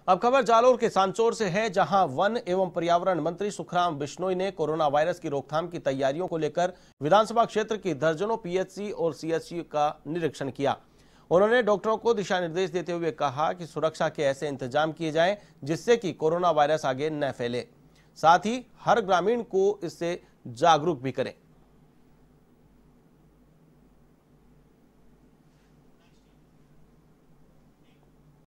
अब खबर जालोर के सांचौर से है, जहां वन एवं पर्यावरण मंत्री सुखराम बिश्नोई ने कोरोना वायरस की रोकथाम की तैयारियों को लेकर विधानसभा क्षेत्र की दर्जनों पीएचसी और सीएचसी का निरीक्षण किया। उन्होंने डॉक्टरों को दिशा निर्देश देते हुए कहा कि सुरक्षा के ऐसे इंतजाम किए जाएं जिससे कि कोरोना वायरस आगे न फैले, साथ ही हर ग्रामीण को इससे जागरूक भी करें।